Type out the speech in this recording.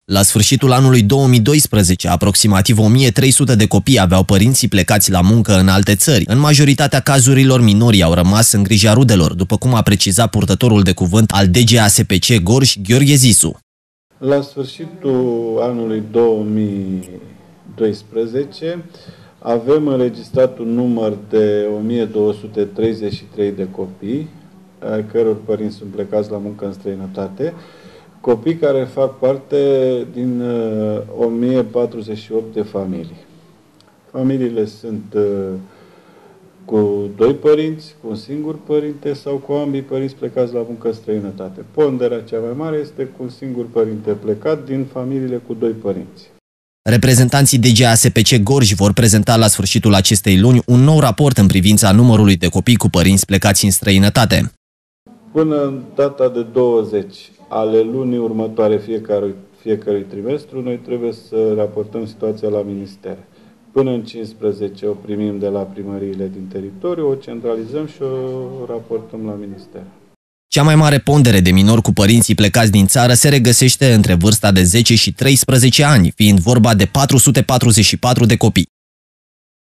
La sfârșitul anului 2012, aproximativ 1300 de copii aveau părinții plecați la muncă în alte țări. În majoritatea cazurilor, minorii au rămas în grija rudelor, după cum a precizat purtătorul de cuvânt al DGASPC Gorj, Gheorghe Zisu. La sfârșitul anului 2012 avem înregistrat un număr de 1233 de copii, ai căror părinți sunt plecați la muncă în străinătate, copii care fac parte din 1048 de familii. Familiile sunt cu doi părinți, cu un singur părinte sau cu ambii părinți plecați la muncă în străinătate. Ponderea cea mai mare este cu un singur părinte plecat din familiile cu doi părinți. Reprezentanții DGASPC Gorj vor prezenta la sfârșitul acestei luni un nou raport în privința numărului de copii cu părinți plecați în străinătate. Până în data de 20 ale lunii următoare fiecărui trimestru, noi trebuie să raportăm situația la minister. Până în 15 o primim de la primăriile din teritoriu, o centralizăm și o raportăm la minister. Cea mai mare pondere de minori cu părinții plecați din țară se regăsește între vârsta de 10 și 13 ani, fiind vorba de 444 de copii.